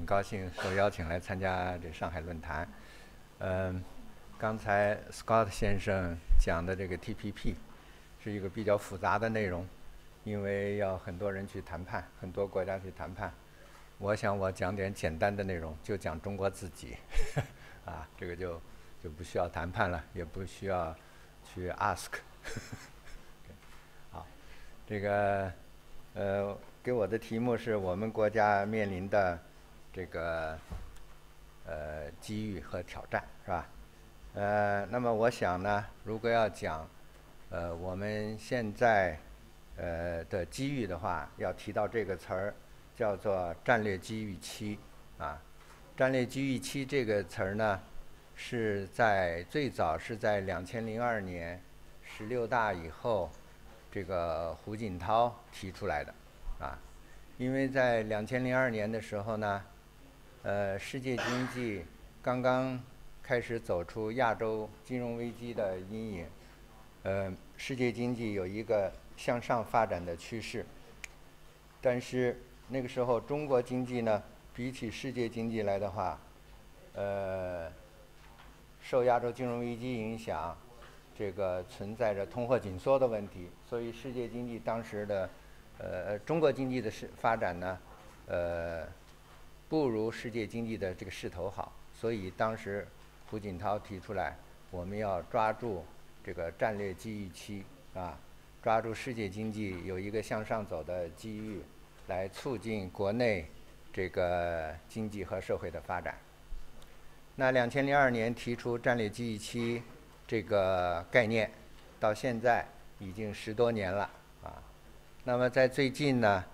很高兴受邀请来参加这上海论坛。刚才 Scott 先生讲的这个 TPP 是一个比较复杂的内容，因为要很多人去谈判，很多国家去谈判。我想我讲点简单的内容，就讲中国自己，这个就不需要谈判了，也不需要去 ask 。好，这个给我的题目是我们国家面临的这个机遇和挑战，是吧？那么我想呢，如果要讲我们现在的机遇的话，要提到这个词儿，叫做战略机遇期啊。战略机遇期这个词儿呢，最早是在2002年16大以后，这个胡锦涛提出来的啊。因为在2002年的时候呢，世界经济刚刚开始走出亚洲金融危机的阴影，世界经济有一个向上发展的趋势，但是那个时候中国经济呢，比起世界经济来的话，受亚洲金融危机影响，这个存在着通货紧缩的问题，所以世界经济当时的中国经济的发展呢，不如世界经济的这个势头好，所以当时胡锦涛提出来，我们要抓住这个战略机遇期啊，抓住世界经济有一个向上走的机遇，来促进国内这个经济和社会的发展。那2002年提出战略机遇期这个概念，到现在已经10多年了啊。那么在最近呢，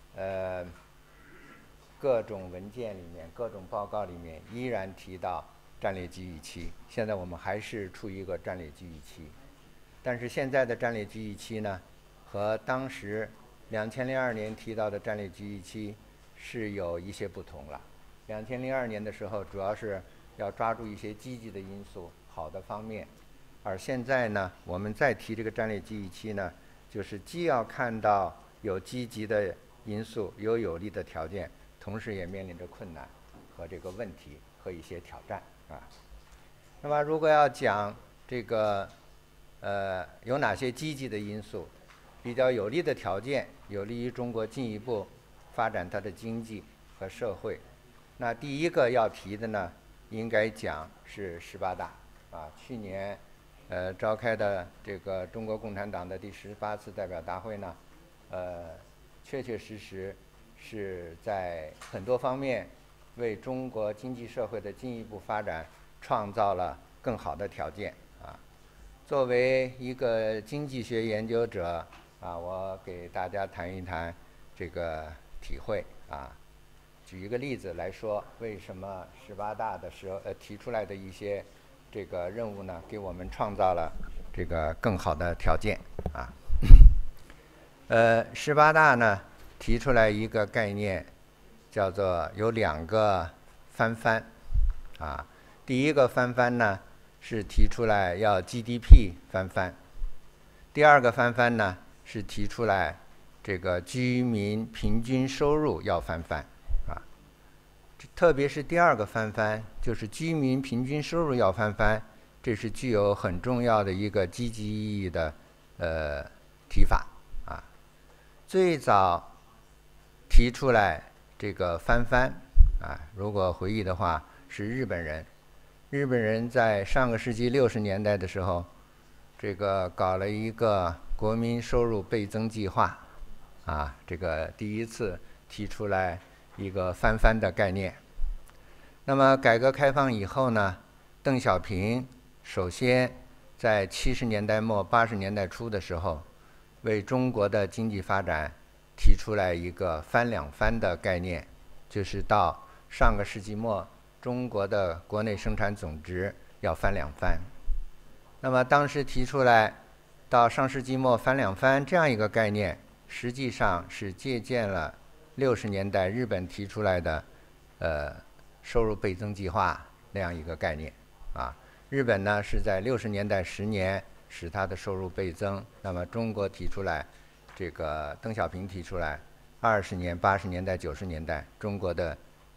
各种文件里面、各种报告里面依然提到战略机遇期。现在我们还是处于一个战略机遇期，但是现在的战略机遇期呢，和当时2002年提到的战略机遇期是有一些不同了。2002年的时候，主要是要抓住一些积极的因素、好的方面，而现在呢，我们再提这个战略机遇期呢，就是既要看到有积极的因素、有利的条件，同时也面临着困难和这个问题和一些挑战啊。那么如果要讲这个有哪些积极的因素、比较有利的条件，有利于中国进一步发展它的经济和社会，那第一个要提的呢，应该讲是18大啊。去年召开的这个中国共产党的第18次代表大会呢，确确实实是在很多方面为中国经济社会的进一步发展创造了更好的条件啊。作为一个经济学研究者啊，我给大家谈一谈这个体会啊。举一个例子来说，为什么18大的时候提出来的一些这个任务呢，给我们创造了这个更好的条件啊。18大呢提出来一个概念，叫做有2个翻番啊。第一个翻番呢是提出来要 GDP 翻番，第2个翻番呢是提出来这个居民平均收入要翻番啊。特别是第2个翻番，就是居民平均收入要翻番，这是具有很重要的一个积极意义的提法啊。最早提出来这个翻番啊，如果回忆的话，是日本人。日本人在上个世纪60年代的时候，这个搞了一个国民收入倍增计划啊，这个第一次提出来一个翻番的概念。那么改革开放以后呢，邓小平首先在70年代末80年代初的时候，为中国的经济发展提出来一个翻2番的概念，就是到上个世纪末，中国的国内生产总值要翻2番。那么当时提出来到上世纪末翻2番这样一个概念，实际上是借鉴了60年代日本提出来的收入倍增计划那样一个概念啊。日本呢是在60年代10年使它的收入倍增，那么中国提出来，这个邓小平提出来，20年、80年代、90年代中国的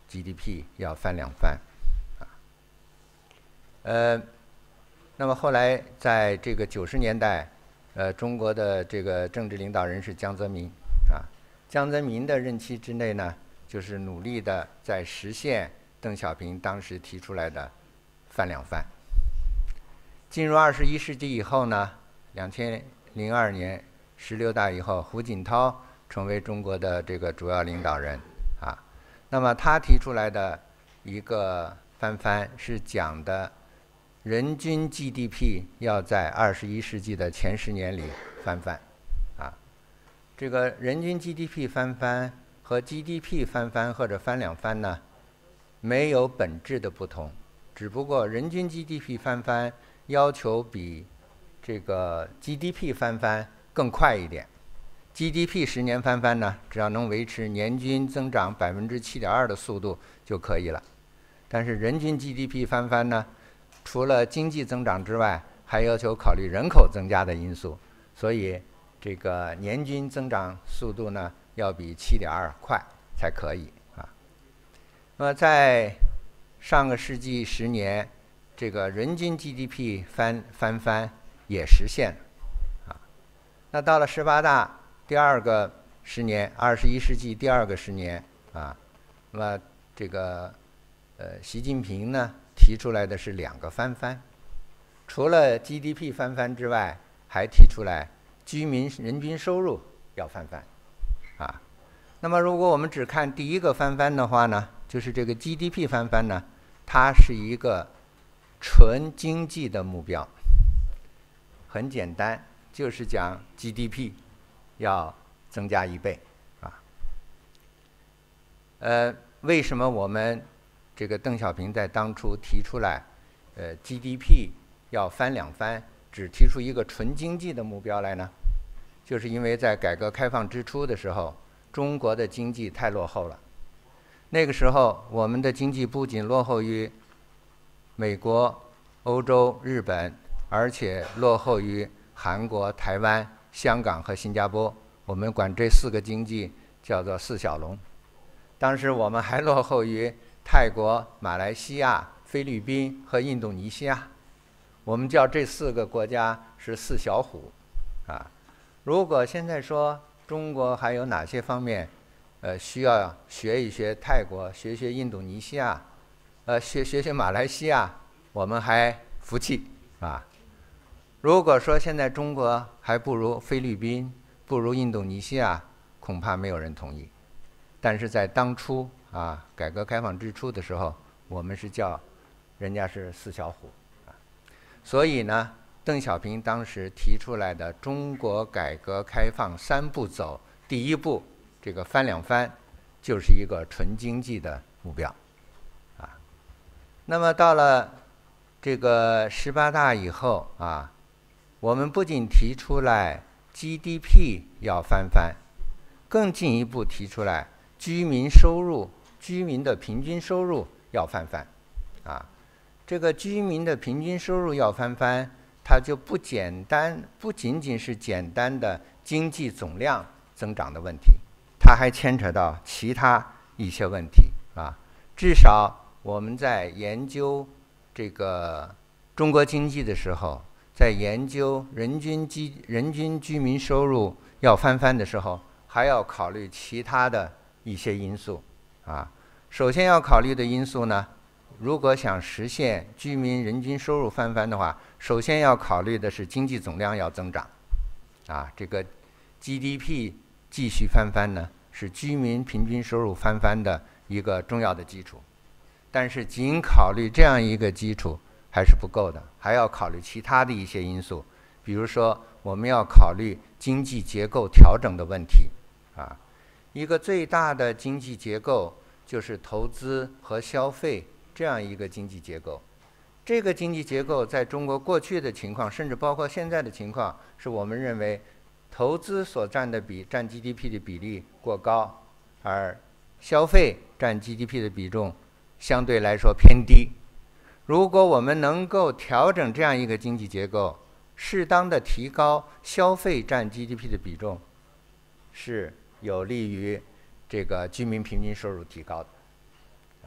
GDP 要翻2番，那么后来在这个90年代，中国的这个政治领导人是江泽民，江泽民的任期之内呢，就是努力的在实现邓小平当时提出来的翻2番。进入21世纪以后呢，2002年16大以后，胡锦涛成为中国的这个主要领导人那么他提出来的一个翻番是讲的人均 GDP 要在21世纪的前10年里翻番这个人均 GDP 翻番和 GDP 翻番或者翻2番呢，没有本质的不同，只不过人均 GDP 翻番要求比这个 GDP 翻番更快一点。GDP 10年翻番呢，只要能维持年均增长7.2%的速度就可以了。但是人均 GDP 翻番呢，除了经济增长之外，还要求考虑人口增加的因素，所以这个年均增长速度呢，要比7.2快才可以那么在上个世纪10年，这个人均 GDP 翻番也实现了那到了18大第2个10年，21世纪第2个10年那么这个习近平呢提出来的是2个翻番，除了 GDP 翻番之外，还提出来居民人均收入要翻番那么如果我们只看第1个翻番的话呢，就是这个 GDP 翻番呢，它是一个纯经济的目标，很简单，就是讲 GDP 要增加1倍为什么我们这个邓小平在当初提出来GDP 要翻2番，只提出一个纯经济的目标来呢？就是因为在改革开放之初的时候，中国的经济太落后了。那个时候我们的经济不仅落后于美国、欧洲、日本，而且落后于韩国、台湾、香港和新加坡，我们管这4个经济叫做4小龙。当时我们还落后于泰国、马来西亚、菲律宾和印度尼西亚，我们叫这4个国家是4小虎如果现在说中国还有哪些方面需要学一学泰国，学学印度尼西亚，学马来西亚，我们还服气如果说现在中国还不如菲律宾，不如印度尼西亚，恐怕没有人同意。但是在当初改革开放之初的时候，我们是叫人家是4小虎所以呢，邓小平当时提出来的中国改革开放3步走，第1步这个翻2番，就是一个纯经济的目标那么到了这个18大以后我们不仅提出来 GDP 要翻番，更进一步提出来居民的平均收入要翻番这个居民的平均收入要翻番，它就不仅仅是简单的经济总量增长的问题，它还牵扯到其他一些问题至少我们在研究这个中国经济的时候，在研究人均居民收入要翻番的时候，还要考虑其他的一些因素首先要考虑的因素呢，如果想实现居民人均收入翻番的话，首先要考虑的是经济总量要增长这个 GDP 继续翻番呢，是居民平均收入翻番的一个重要的基础。但是仅考虑这样一个基础还是不够的，还要考虑其他的一些因素，比如说我们要考虑经济结构调整的问题一个最大的经济结构就是投资和消费这样一个经济结构。这个经济结构在中国过去的情况，甚至包括现在的情况，是我们认为投资所占 GDP 的比例过高，而消费占 GDP 的比重相对来说偏低。如果我们能够调整这样一个经济结构，适当的提高消费占 GDP 的比重，是有利于这个居民平均收入提高的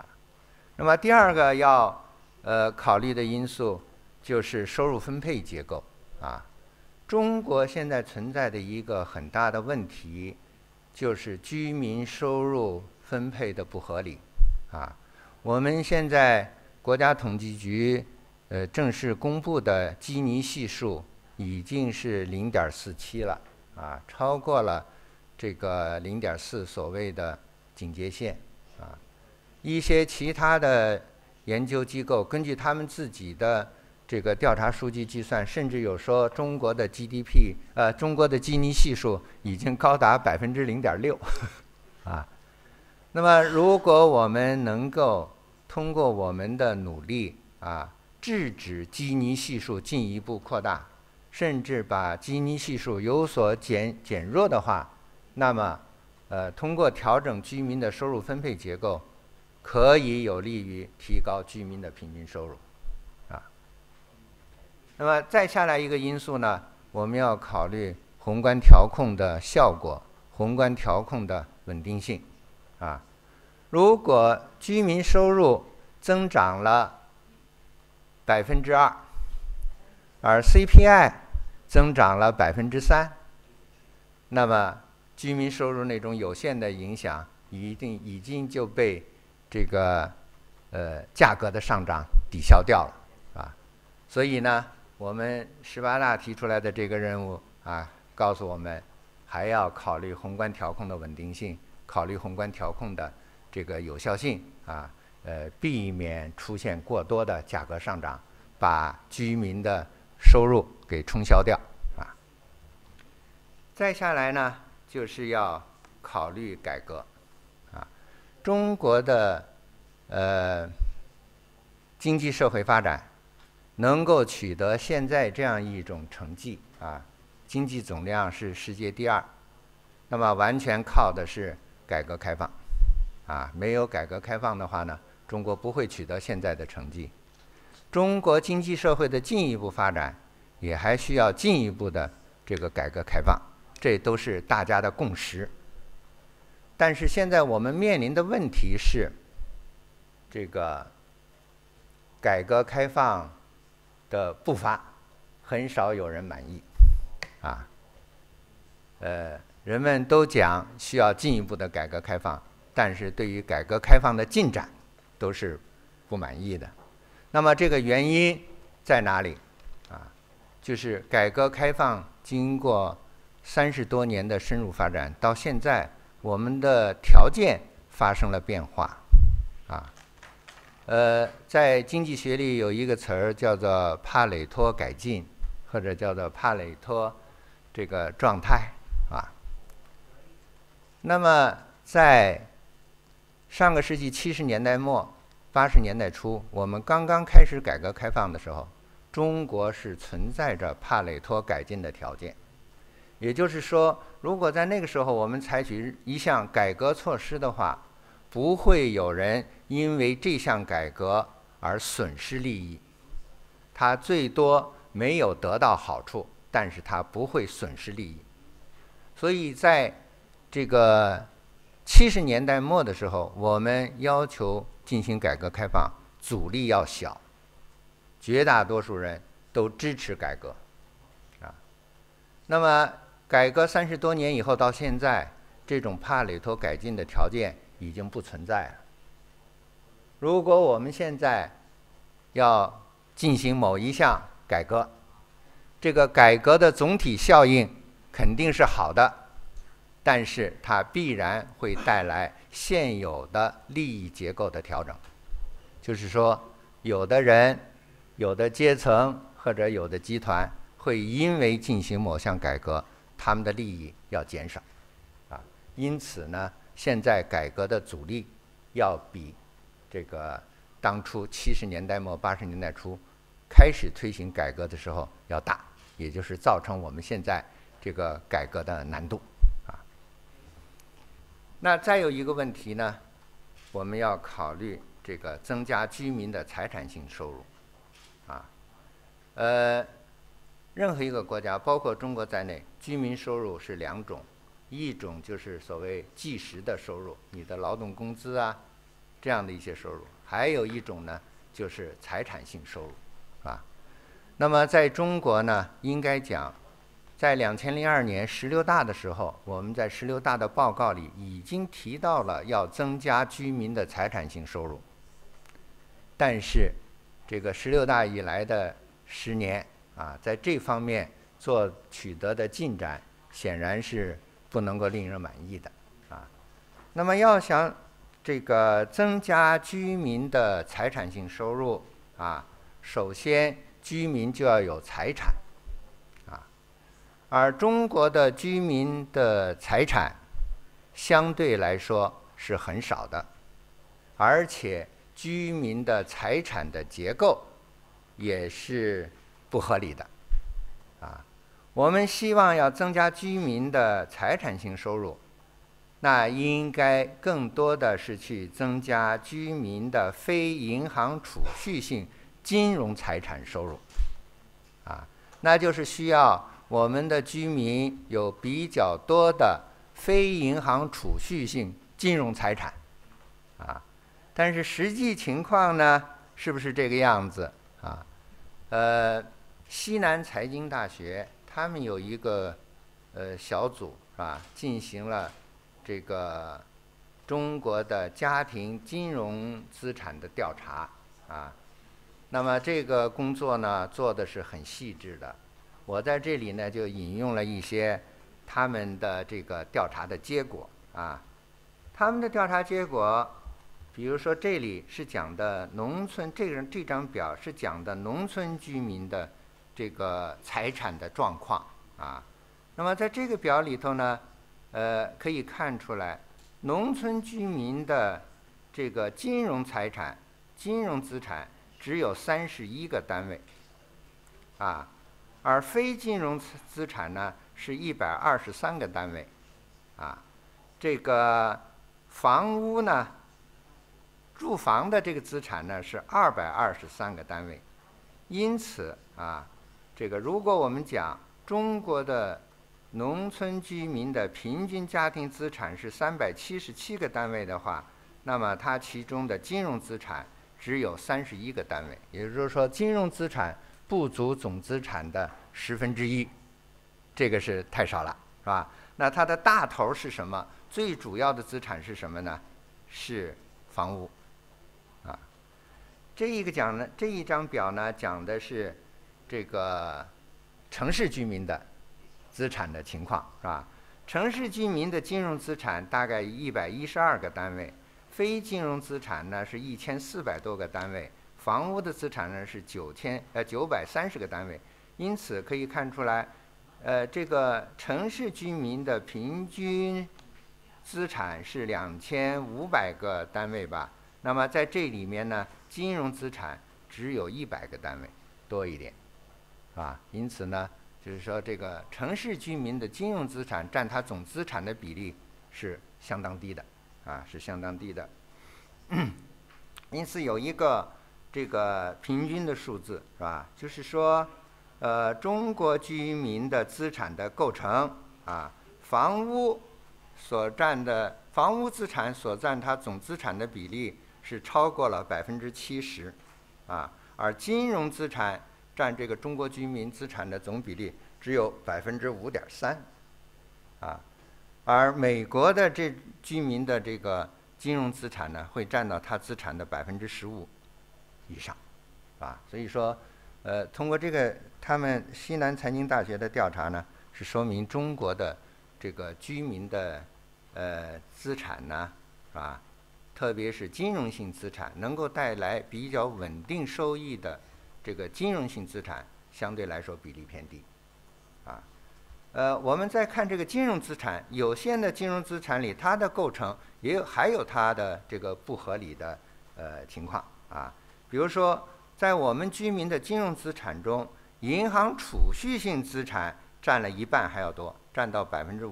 那么第二个要考虑的因素就是收入分配结构啊。中国现在存在的一个很大的问题，就是居民收入分配的不合理啊。我们现在国家统计局正式公布的基尼系数已经是0.47了啊，超过了这个0.4所谓的警戒线啊。一些其他的研究机构根据他们自己的这个调查数据计算，甚至有说中国的 GDP， 中国的基尼系数已经高达0.6%啊。那么，如果我们能够通过我们的努力啊，制止基尼系数进一步扩大，甚至把基尼系数有所减弱的话，那么通过调整居民的收入分配结构，可以有利于提高居民的平均收入啊。那么再下来一个因素呢，我们要考虑宏观调控的效果，宏观调控的稳定性啊。如果居民收入增长了2%，而 CPI 增长了3%，那么居民收入那种有限的影响已经就被这个价格的上涨抵消掉了啊。所以呢，我们18大提出来的这个任务啊，告诉我们还要考虑宏观调控的稳定性，考虑宏观调控的这个有效性啊，避免出现过多的价格上涨，把居民的收入给冲销掉啊。再下来呢，就是要考虑改革啊。中国的经济社会发展能够取得现在这样一种成绩啊，经济总量是世界第2，那么完全靠的是改革开放啊。没有改革开放的话呢，中国不会取得现在的成绩。中国经济社会的进一步发展，也还需要进一步的这个改革开放，这都是大家的共识。但是现在我们面临的问题是，这个改革开放的步伐很少有人满意啊。人们都讲需要进一步的改革开放，但是对于改革开放的进展都是不满意的。那么这个原因在哪里啊？就是改革开放经过30多年的深入发展，到现在我们的条件发生了变化啊。在经济学里有一个词儿叫做帕累托改进，或者叫做帕累托这个状态啊。那么在上个世纪70年代末80年代初，我们刚刚开始改革开放的时候，中国是存在着帕累托改进的条件。也就是说，如果在那个时候我们采取一项改革措施的话，不会有人因为这项改革而损失利益，他最多没有得到好处，但是他不会损失利益。所以在这个70年代末的时候，我们要求进行改革开放，阻力要小，绝大多数人都支持改革啊。那么改革30多年以后到现在，这种帕累托改进的条件已经不存在了。如果我们现在要进行某一项改革，这个改革的总体效应肯定是好的，但是它必然会带来现有的利益结构的调整。就是说，有的人、有的阶层或者有的集团会因为进行某项改革，他们的利益要减少啊。因此呢，现在改革的阻力要比这个当初70年代末80年代初开始推行改革的时候要大，也就是造成我们现在这个改革的难度啊。那再有一个问题呢，我们要考虑这个增加居民的财产性收入啊。任何一个国家，包括中国在内，居民收入是2种，一种就是所谓即时的收入，你的劳动工资啊， 这样的一些收入。还有一种呢，就是财产性收入，啊。那么在中国呢，应该讲，在2002年16大的时候，我们在16大的报告里已经提到了要增加居民的财产性收入。但是，这个16大以来的10年啊，在这方面取得的进展，显然是不能够令人满意的啊。那么要想这个增加居民的财产性收入啊，首先居民就要有财产啊，而中国的居民的财产相对来说是很少的，而且居民的财产的结构也是不合理的啊。我们希望要增加居民的财产性收入，那应该更多的是去增加居民的非银行储蓄性金融财产收入啊，那就是需要我们的居民有比较多的非银行储蓄性金融财产啊。但是实际情况呢，是不是这个样子啊？西南财经大学他们有一个小组是吧，进行了这个中国的家庭金融资产的调查啊。那么这个工作呢，做的是很细致的。我在这里呢，就引用了一些他们的这个调查的结果啊。他们的调查结果，比如说这里是讲的农村，这张表是讲的农村居民的这个财产的状况啊。那么在这个表里头呢，可以看出来，农村居民的这个金融财产、金融资产只有31个单位啊，而非金融资产呢是123个单位啊。这个房屋呢，住房的这个资产呢是223个单位。因此啊，这个如果我们讲中国的农村居民的平均家庭资产是377个单位的话，那么它其中的金融资产只有31个单位，也就是说金融资产不足总资产的1/10，这个是太少了，是吧？那它的大头是什么？最主要的资产是什么呢？是房屋啊。这一张表呢，讲的是这个城市居民的资产的情况，是吧？城市居民的金融资产大概112个单位，非金融资产呢是1400多个单位，房屋的资产呢是930个单位。因此可以看出来，这个城市居民的平均资产是2500个单位吧。那么在这里面呢，金融资产只有100个单位多一点，啊，因此呢，就是说这个城市居民的金融资产占它总资产的比例是相当低的，啊，是相当低的。因此有一个这个平均的数字，是吧？就是说，中国居民的资产的构成啊，房屋资产所占它总资产的比例是超过了70%，啊，而金融资产占这个中国居民资产的总比例只有5.3%，啊，而美国的这居民的这个金融资产呢，会占到它资产的15%以上，啊，所以说，通过这个他们西南财经大学的调查呢，是说明中国的这个居民的资产呢，是吧？特别是金融性资产能够带来比较稳定收益的这个金融性资产，相对来说比例偏低，啊。我们再看这个金融资产，有限的金融资产里，它的构成还有它的这个不合理的情况啊。比如说，在我们居民的金融资产中，银行储蓄性资产占了一半还要多，占到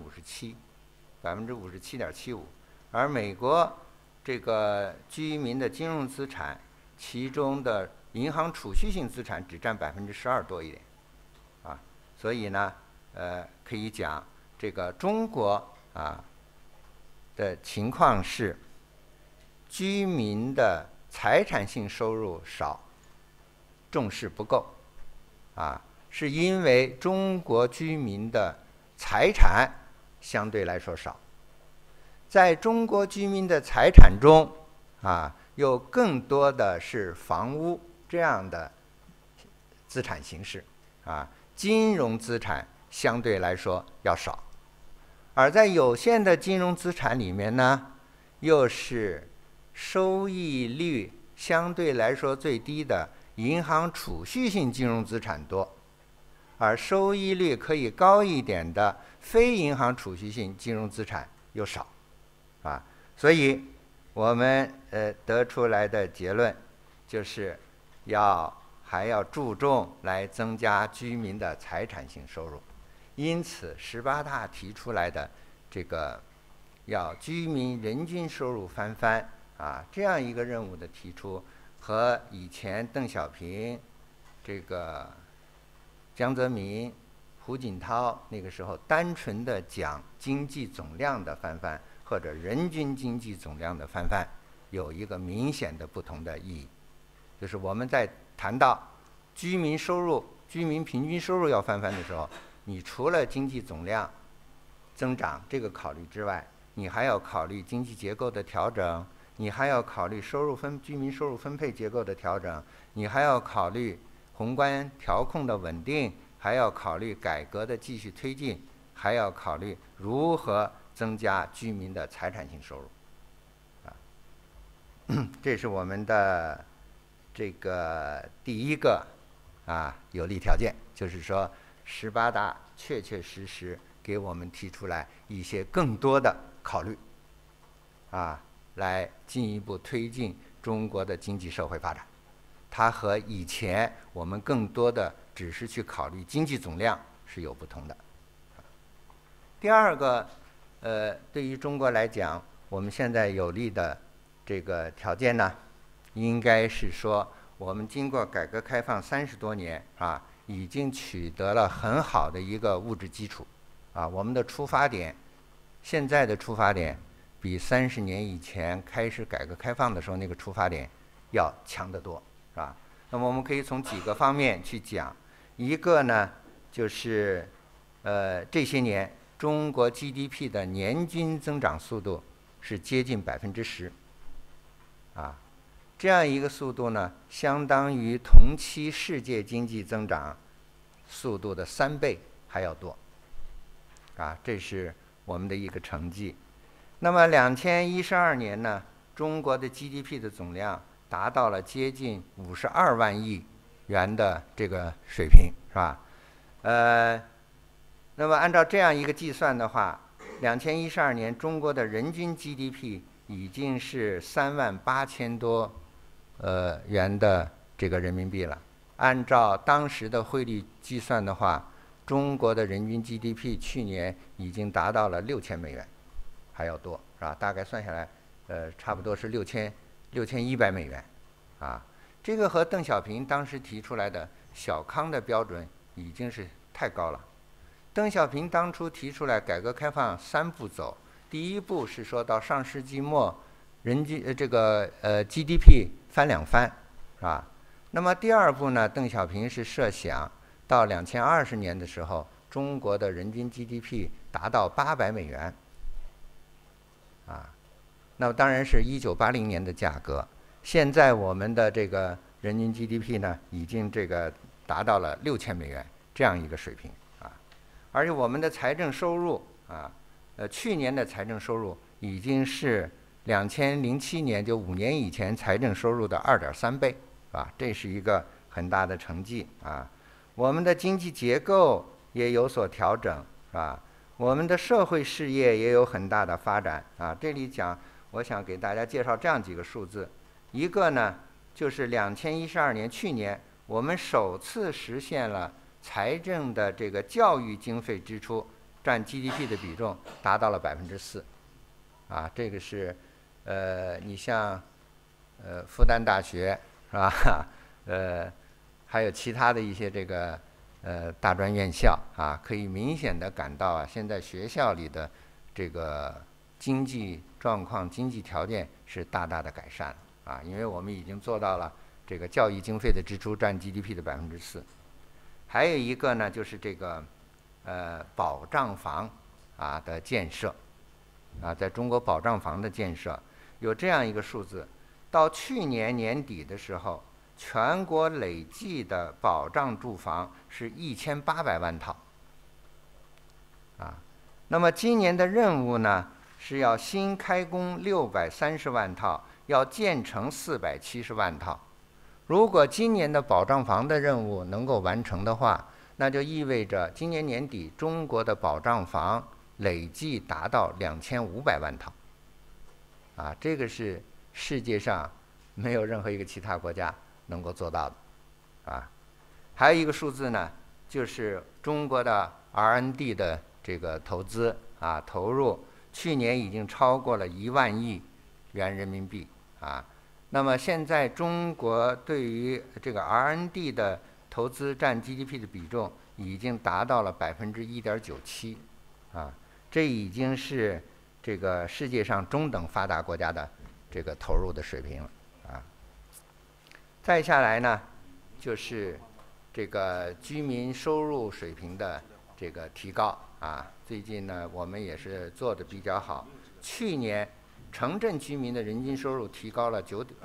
57.75%，而美国这个居民的金融资产，其中的银行储蓄性资产只占12%多一点，啊，所以呢，可以讲这个中国啊的情况是， 居民的财产性收入少，重视不够，是因为中国居民的财产相对来说少，在中国居民的财产中，有更多的是房屋这样的资产形式，金融资产相对来说要少，而在有限的金融资产里面呢，又是收益率相对来说最低的银行储蓄性金融资产多，而收益率可以高一点的非银行储蓄性金融资产又少，所以我们得出来的结论就是还要注重来增加居民的财产性收入。因此18大提出来的这个要居民人均收入翻番这样一个任务的提出，和以前邓小平、这个江泽民、胡锦涛那个时候单纯的讲经济总量的翻番或者人均经济总量的翻番有一个明显的不同的意义。就是我们在谈到居民平均收入要翻番的时候，你除了经济总量增长这个考虑之外，你还要考虑经济结构的调整，你还要考虑居民收入分配结构的调整，你还要考虑宏观调控的稳定，还要考虑改革的继续推进，还要考虑如何增加居民的财产性收入。这是我们的这个第一个有利条件，就是说18大确确实实给我们提出来一些更多的考虑来进一步推进中国的经济社会发展。它和以前我们更多的只是去考虑经济总量是有不同的。第二个对于中国来讲，我们现在有利的这个条件呢，应该是说我们经过改革开放30多年已经取得了很好的一个物质基础我们的出发点，现在的出发点比30年以前开始改革开放的时候那个出发点要强得多，是吧？那么我们可以从几个方面去讲。一个呢，就是这些年中国 GDP 的年均增长速度是接近10%，这样一个速度呢，相当于同期世界经济增长速度的3倍还要多，这是我们的一个成绩。那么2012年呢，中国的 GDP 的总量达到了接近52万亿元的这个水平，是吧？那么按照这样一个计算的话，2012年中国的人均 GDP 已经是38000多元的这个人民币了。按照当时的汇率计算的话，中国的人均 GDP 去年已经达到了6000美元，还要多，是吧？大概算下来，差不多是6100美元，这个和邓小平当时提出来的小康的标准已经是太高了。邓小平当初提出来改革开放3步走，第一步是说到上世纪末，GDP 翻2番，是吧？那么第二步呢，邓小平是设想到2020年的时候，中国的人均 GDP 达到800美元，那么当然是1980年的价格。现在我们的这个人均 GDP 呢，已经这个达到了6000美元这样一个水平而且我们的财政收入去年的财政收入已经是2007年就5年以前财政收入的2.3倍，这是一个很大的成绩我们的经济结构也有所调整，我们的社会事业也有很大的发展这里我想给大家介绍这样几个数字。一个呢，就是2012年去年我们首次实现了财政的这个教育经费支出占 GDP 的比重达到了4%，这个是你像复旦大学，是吧？还有其他的一些这个大专院校可以明显的感到现在学校里的这个经济状况、经济条件是大大的改善啊，因为我们已经做到了这个教育经费的支出占 GDP 的4%。还有一个呢，就是这个保障房啊的建设啊，在中国保障房的建设有这样一个数字，到去年年底的时候，全国累计的保障住房是1800万套啊。那么今年的任务呢，是要新开工630万套，要建成470万套。如果今年的保障房的任务能够完成的话，那就意味着今年年底中国的保障房累计达到2500万套啊，这个是世界上没有任何一个其他国家能够做到的啊。还有一个数字呢，就是中国的 R&D 的这个投资啊投入，去年已经超过了1万亿元人民币啊。那么现在中国对于这个 R&D 的投资占 GDP 的比重已经达到了1.97%啊，这已经是这个世界上中等发达国家的这个投入的水平了啊。再下来呢，就是这个居民收入水平的这个提高啊。最近呢，我们也是做的比较好。去年城镇居民的人均收入提高了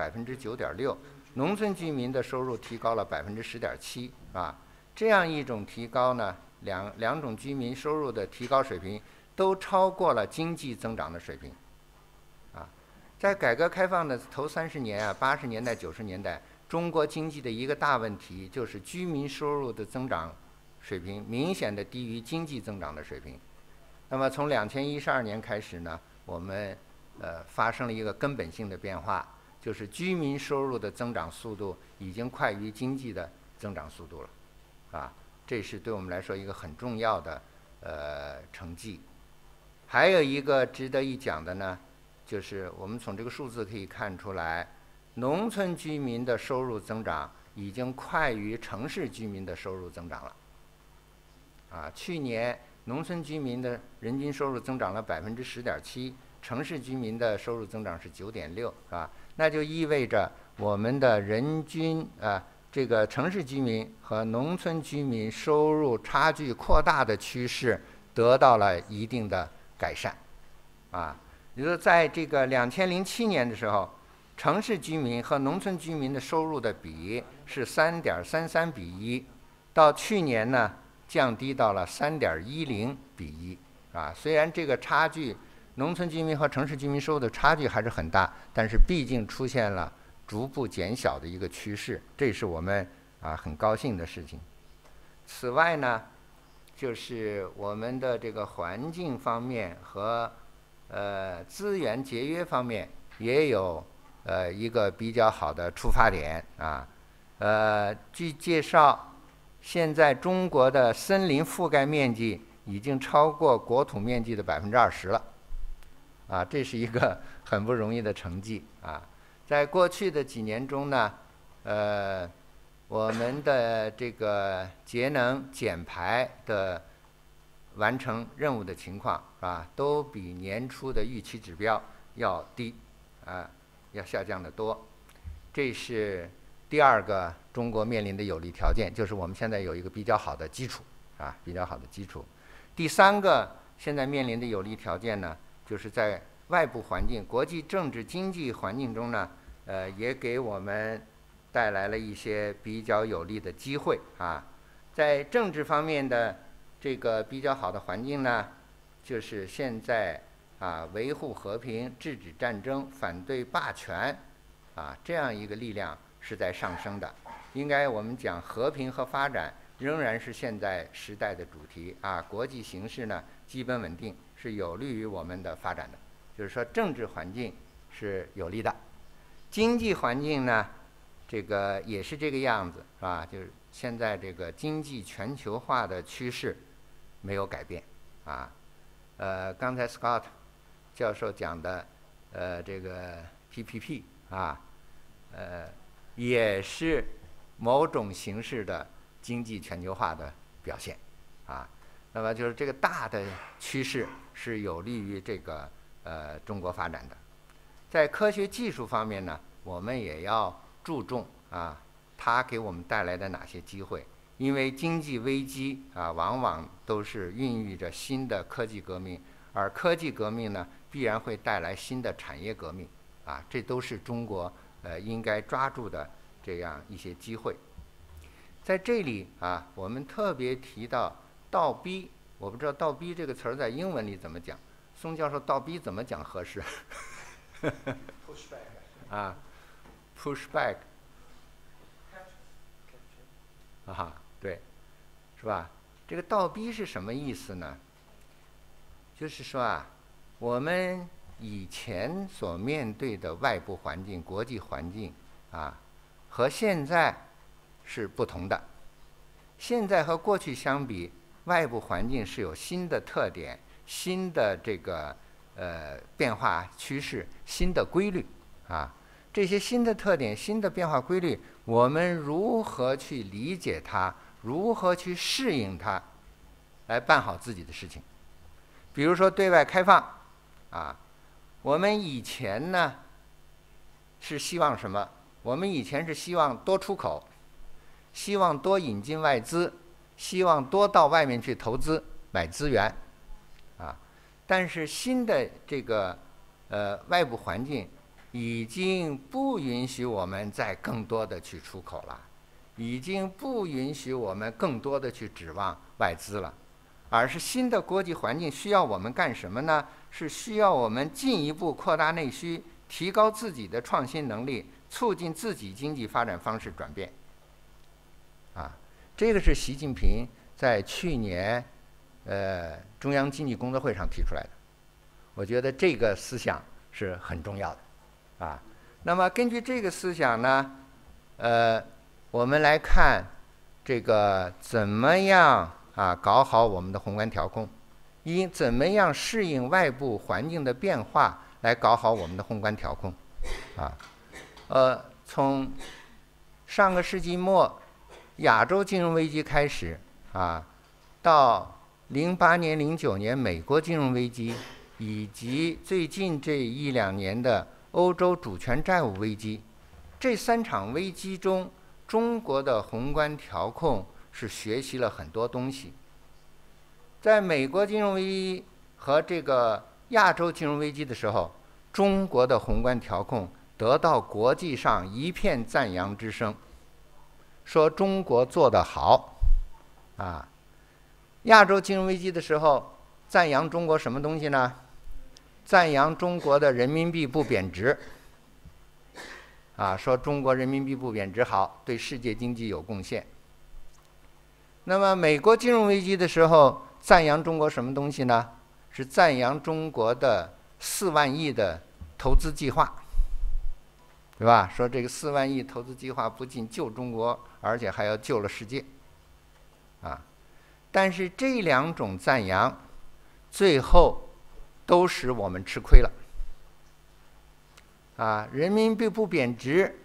9.6%，农村居民的收入提高了10.7%啊。这样一种提高呢，两种居民收入的提高水平都超过了经济增长的水平啊。在改革开放的头30年啊，80年代、90年代，中国经济的一个大问题就是居民收入的增长水平明显的低于经济增长的水平。那么从2012年开始呢，我们发生了一个根本性的变化，就是居民收入的增长速度已经快于经济的增长速度了啊，这是对我们来说一个很重要的成绩。还有一个值得一讲的呢，就是我们从这个数字可以看出来，农村居民的收入增长已经快于城市居民的收入增长了啊。去年农村居民的人均收入增长了10.7%，城市居民的收入增长是9.6%，啊，那就意味着我们的人均这个城市居民和农村居民收入差距扩大的趋势得到了一定的改善啊。也就是在这个2007年的时候，城市居民和农村居民的收入的比是3.33比1，到去年呢降低到了3.10比1啊。虽然这个差距，农村居民和城市居民收入的差距还是很大，但是毕竟出现了逐步减小的一个趋势，这是我们很高兴的事情。此外呢，就是我们的这个环境方面和资源节约方面也有一个比较好的出发点啊。据介绍，现在中国的森林覆盖面积已经超过国土面积的20%了啊，这是一个很不容易的成绩啊。在过去的几年中呢，我们的这个节能减排的完成任务的情况都比年初的预期指标要低要下降得多。这是第二个中国面临的有利条件，就是我们现在有一个比较好的基础比较好的基础。第三个现在面临的有利条件呢，就是在外部环境、国际政治经济环境中呢，也给我们带来了一些比较有利的机会在政治方面的这个比较好的环境呢，就是现在维护和平、制止战争、反对霸权这样一个力量是在上升的。应该我们讲和平和发展仍然是现在时代的主题国际形势呢基本稳定，是有利于我们的发展的。就是说政治环境是有利的，经济环境呢这个也是这个样子就是现在这个经济全球化的趋势没有改变刚才 Scott 教授讲的这个 PPP 也是某种形式的经济全球化的表现那么就是这个大的趋势是有利于这个中国发展的。 在科学技术方面呢，我们也要注重它给我们带来的哪些机会。因为经济危机往往都是孕育着新的科技革命，而科技革命呢，必然会带来新的产业革命这都是中国应该抓住的这样一些机会。在这里我们特别提到倒逼，我不知道倒逼这个词儿在英文里怎么讲，宋教授倒逼怎么讲合适？push back 对，是吧？这个倒逼是什么意思呢？就是说我们以前所面对的外部环境、国际环境和现在是不同的。现在和过去相比，外部环境是有新的特点、新的这个变化趋势、新的规律这些新的特点、新的变化规律，我们如何去理解它？如何去适应它，来办好自己的事情？比如说对外开放我们以前呢是希望什么？我们以前是希望多出口，希望多引进外资，希望多到外面去投资买资源但是新的这个外部环境已经不允许我们再更多的去出口了，已经不允许我们更多的去指望外资了，而是新的国际环境需要我们干什么呢？是需要我们进一步扩大内需，提高自己的创新能力，促进自己经济发展方式转变这个是习近平在去年中央经济工作会上提出来的。我觉得这个思想是很重要的那么根据这个思想呢我们来看这个怎么样搞好我们的宏观调控，怎么样适应外部环境的变化，来搞好我们的宏观调控从上个世纪末亚洲金融危机开始到08年、09年美国金融危机，以及最近这1-2年的欧洲主权债务危机，这3场危机中，中国的宏观调控是学习了很多东西。在美国金融危机和这个亚洲金融危机的时候，中国的宏观调控得到国际上一片赞扬之声，说中国做得好亚洲金融危机的时候，赞扬中国什么东西呢？赞扬中国的人民币不贬值说中国人民币不贬值好，对世界经济有贡献。那么美国金融危机的时候，赞扬中国什么东西呢？是赞扬中国的4万亿的投资计划，对吧？说这个4万亿投资计划不仅救中国，而且还要救了世界但是这2种赞扬最后都使我们吃亏了人民币不贬值，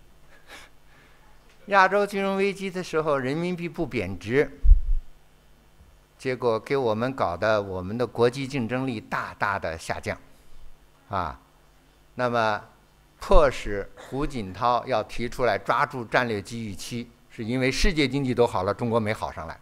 亚洲金融危机的时候人民币不贬值，结果给我们搞得我们的国际竞争力大大的下降那么迫使胡锦涛要提出来抓住战略机遇期，是因为世界经济都好了，中国没好上来。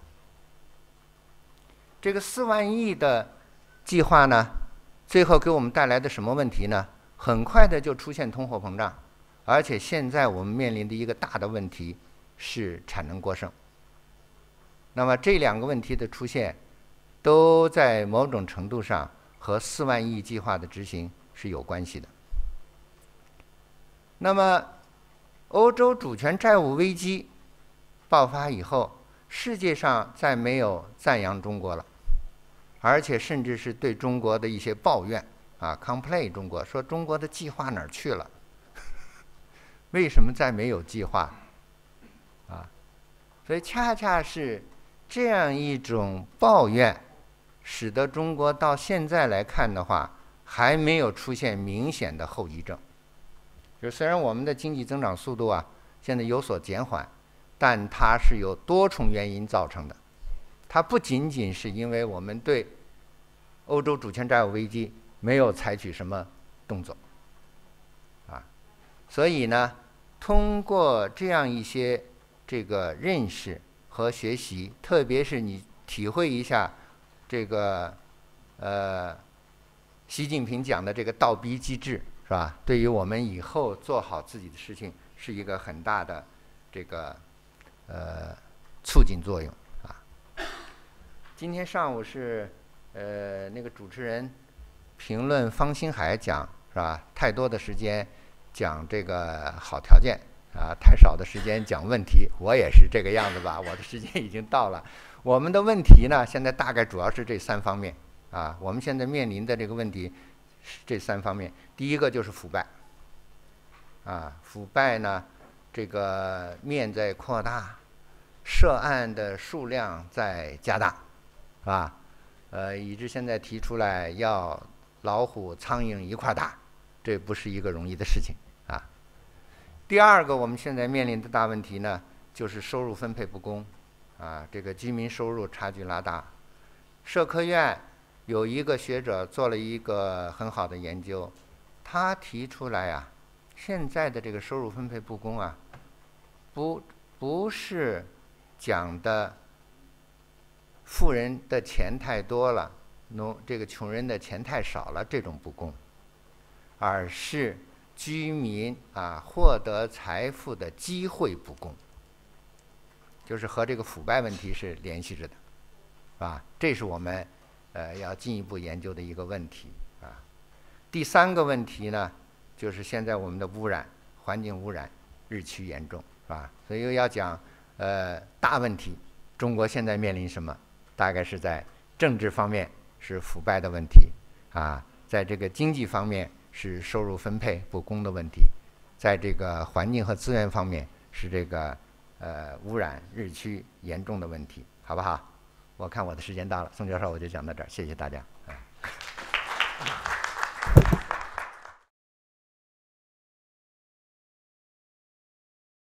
这个4万亿的计划呢，最后给我们带来的什么问题呢？很快的就出现通货膨胀，而且现在我们面临的一个大的问题是产能过剩。那么这2个问题的出现，都在某种程度上和4万亿计划的执行是有关系的。那么欧洲主权债务危机爆发以后，世界上再没有赞扬中国了，而且甚至是对中国的一些抱怨complain 中国，说中国的计划哪儿去了为什么再没有计划所以恰恰是这样一种抱怨，使得中国到现在来看的话，还没有出现明显的后遗症。就虽然我们的经济增长速度现在有所减缓，但它是由多重原因造成的。它不仅仅是因为我们对欧洲主权债务危机没有采取什么动作所以呢，通过这样一些这个认识和学习，特别是你体会一下这个习近平讲的这个倒逼机制，是吧？对于我们以后做好自己的事情是一个很大的这个促进作用啊。今天上午是那个主持人评论方星海讲，是吧？太多的时间讲这个好条件啊，太少的时间讲问题。我也是这个样子吧，我的时间已经到了。我们的问题呢，现在大概主要是这3方面啊。我们现在面临的这个问题是这3方面。第一个就是腐败啊，腐败呢，这个面在扩大，涉案的数量在加大，是吧？以致现在提出来要老虎苍蝇一块打，这不是一个容易的事情啊。第二个，我们现在面临的大问题呢，就是收入分配不公啊，这个居民收入差距拉大。社科院有一个学者做了一个很好的研究，他提出来啊，现在的这个收入分配不公啊，不是讲的富人的钱太多了，这个穷人的钱太少了这种不公，而是居民啊获得财富的机会不公，就是和这个腐败问题是联系着的，啊，这是我们要进一步研究的一个问题啊。第3个问题呢，就是现在我们的污染，环境污染日趋严重，是吧？所以又要讲大问题，中国现在面临什么？大概是在政治方面是腐败的问题啊，在这个经济方面是收入分配不公的问题，在这个环境和资源方面是这个污染日趋严重的问题，好不好？我看我的时间到了，宋教授我就讲到这儿，谢谢大家。